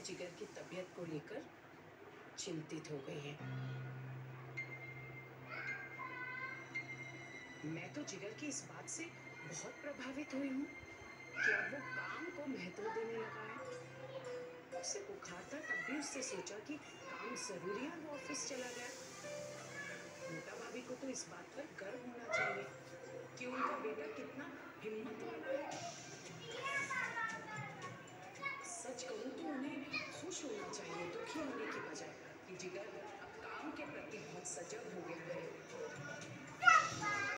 जिगर की तबीयत को लेकर चिंतित हो गई हैं। मैं तो जिगर की इस बात से बहुत प्रभावित हुई हूँ कि अब वो काम को महत्व देने लगा है। उसे बुखार था तब भी उससे सोचा कि काम जरूरी है और वो ऑफिस चला गया। मोटा भाभी को तो इस बात पर गर्व होना चाहिए कि उनका बेटा कितना हिम्मत वाला है। सच कहूँ तो उन्हें खुश होना चाहिए, दुखी होने की बजाय, कि जिगर अब काम के प्रति बहुत सजग हो गया है